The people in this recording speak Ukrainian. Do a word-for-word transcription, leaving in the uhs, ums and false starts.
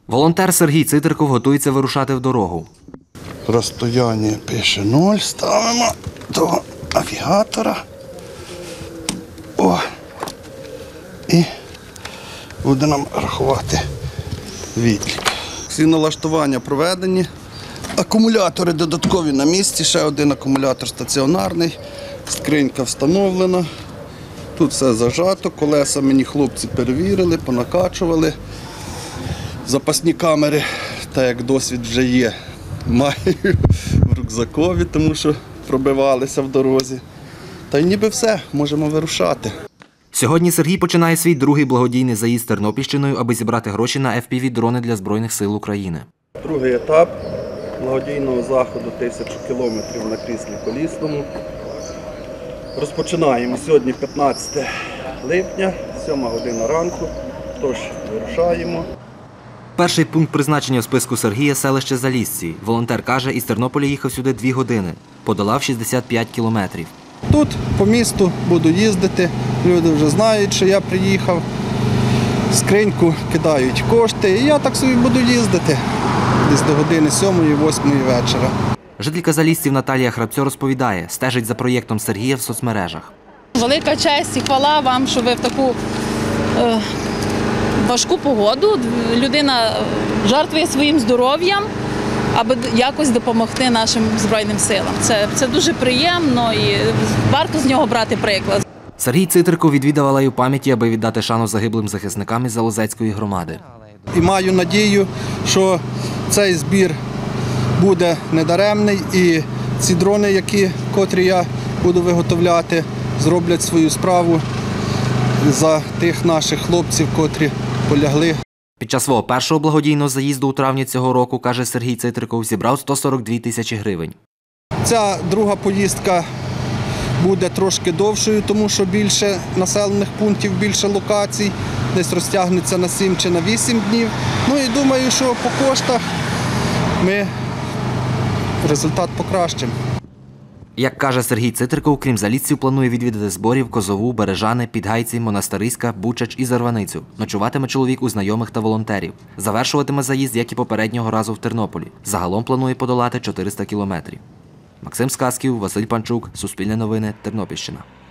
Волонтер Сергій Цитриков готується вирушати в дорогу. Розстояння пише нуль, ставимо до навігатора. О! І буде нам рахувати відлік. Всі налаштування проведені. Акумулятори додаткові на місці, ще один акумулятор стаціонарний. Скринька встановлена. Тут все зажато, колеса мені хлопці перевірили, понакачували. Запасні камери, так як досвід вже є, маю в рюкзакові, тому що пробивалися в дорозі. Та й ніби все, можемо вирушати. Сьогодні Сергій починає свій другий благодійний заїзд Тернопільщиною, аби зібрати гроші на еф пі ві-дрони для Збройних сил України. Другий етап благодійного заходу тисячу кілометрів на кріслі колісному. Розпочинаємо сьогодні п'ятнадцяте липня, сьома година ранку, тож вирушаємо. Перший пункт призначення в списку Сергія – селище Залісці. Волонтер каже, із Тернополя їхав сюди дві години. Подолав шістдесят п'ять кілометрів. Тут по місту буду їздити, люди вже знають, що я приїхав. Скриньку кидають кошти, і я так собі буду їздити десь до години сьомої-восьмої вечора. Жителька Залісців Наталія Храбцьо розповідає, стежить за проєктом Сергія в соцмережах. Велика честь і хвала вам, що ви в таку е, важку погоду, людина жертвує своїм здоров'ям, аби якось допомогти нашим Збройним силам. Це, це дуже приємно і варто з нього брати приклад. Сергій Цитриков відвідав алею пам'яті, аби віддати шану загиблим захисникам із Залозецької громади. І маю надію, що цей збір буде недаремний і ці дрони, які, котрі я буду виготовляти, зроблять свою справу за тих наших хлопців, котрі полягли. Під час свого першого благодійного заїзду у травні цього року, каже Сергій Цитриков, зібрав сто сорок дві тисячі гривень. Ця друга поїздка буде трошки довшою, тому що більше населених пунктів, більше локацій, десь розтягнеться на сім чи на вісім днів. Ну і думаю, що по коштах ми результат покращимо. Як каже Сергій Цитриков, крім Залісців, планує відвідати Зборів, Козову, Бережани, Підгайці, Монастириська, Бучач і Зарваницю. Ночуватиме чоловік у знайомих та волонтерів. Завершуватиме заїзд, як і попереднього разу в Тернополі. Загалом планує подолати чотириста кілометрів. Максим Сказків, Василь Панчук, Суспільне новини, Тернопільщина.